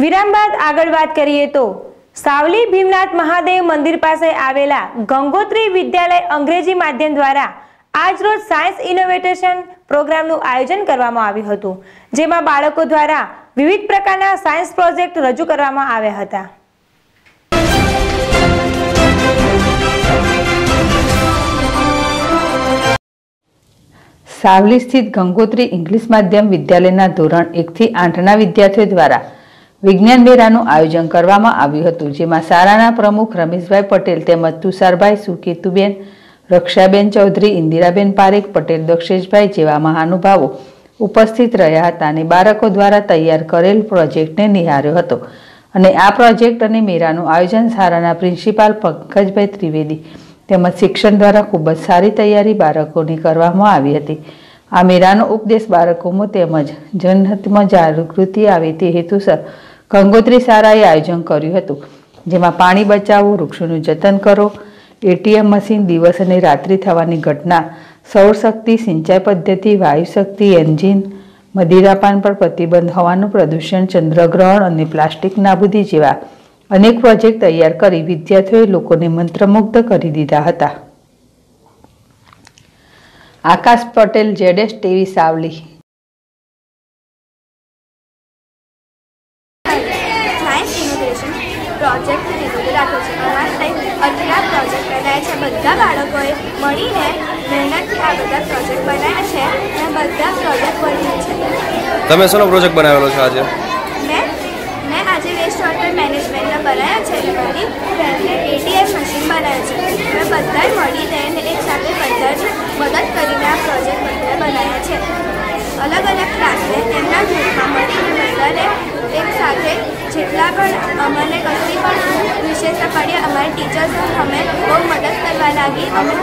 વિરામ બાદ આગળ વાત કરીએ તો સાવલી ભીમનાથ મહાદેવ મંદિર પાસે આવેલા ગંગોત્રી વિદ્યાલય અંગ્રેજી માધ્યમ દ્વારા આજરોજ સાયન્સ ઇનોવેશન પ્રોગ્રામનું આયોજન કરવામાં આવ્યું હતું, જેમાં બાળકો દ્વારા વિવિધ પ્રકારના સાયન્સ પ્રોજેક્ટ રજૂ કરવામાં આવ્યા હતા. સાવલી સ્થિત ગંગોત્રી ઇંગ્લિશ માધ્યમ વિદ્યાલયના ધોરણ 1 થી 8ના વિદ્યાર્થીઓ દ્વારા વિજ્ઞાન મેળાનું આયોજન કરવામાં આવ્યું હતું, જેમાં શાળાના પ્રમુખ રમેશભાઈ પટેલ તેમજ તુષારભાઈ, સુકેતુબેન, રક્ષાબેન ચૌધરી, ઇન્દિરાબેન પારેખ, પટેલ દક્ષેશભાઈ જેવા મહાનુભાવો ઉપસ્થિત રહ્યા હતા અને બાળકો દ્વારા તૈયાર કરેલ પ્રોજેક્ટને નિહાળ્યો હતો. અને આ પ્રોજેક્ટ અને મેળાનું આયોજન શાળાના પ્રિન્સિપાલ પંકજભાઈ ત્રિવેદી તેમજ શિક્ષણ દ્વારા ખૂબ જ સારી તૈયારી બાળકોની કરવામાં આવી હતી. આ મેળાનો ઉપદેશ બાળકોમાં તેમજ જનહિતમાં જાગૃતિ આવે તે હેતુસર ગંગોત્રી શાળાએ આયોજન કર્યું હતું, જેમાં પાણી બચાવો, વૃક્ષોનું જતન કરો, એટીએમ મશીન, દિવસ અને રાત્રિ થવાની ઘટના, સૌરશક્તિ, સિંચાઈ પદ્ધતિ, વાયુશક્તિ, એન્જિન, મદિરાપાન પર પ્રતિબંધ, હવાનું પ્રદૂષણ, ચંદ્રગ્રહણ અને પ્લાસ્ટિક નાબૂદી જેવા અનેક પ્રોજેક્ટ તૈયાર કરી વિદ્યાર્થીઓએ લોકોને મંત્રમુગ્ધ કરી દીધા હતા. Akash Patel, ZS TV, Savli. Science innovation project રાખ્યો છે. અમારા ટાઈમ 18 પ્રોજેક્ટ બનાવ્યા છે. બધા બાળકોએ મળીને મહેનતથી આ બધા પ્રોજેક્ટ બનાવ્યા છે અને બધા પ્રોજેક્ટ બન્યા છે. તમે શેનો પ્રોજેક્ટ બનાવેલો છે આજે? મેં આજે વેસ્ટ વોટર મેનેજમેન્ટના બનાવ્યા છે અને એટીએમ મશીન બનાવ્યા છે. અમે બધાએ મળીને એક સાથે બધાને મદદ કરીને આ પ્રોજેક્ટ બધા બનાવ્યા છે. અલગ અલગ ક્લાસને એમના ગ્રુપમાં મળીને બધાને એક સાથે જેટલા પણ અમને કશી પણ વિશેષતા પડી અમારી ટીચર્સ અમે બહુ મદદ કરવા લાગી. અમે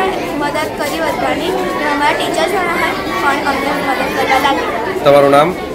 મદદ કરી બધાની, અમારા ટીચર્સ પણ અમને મદદ કરવા લાગી. તમારું નામ?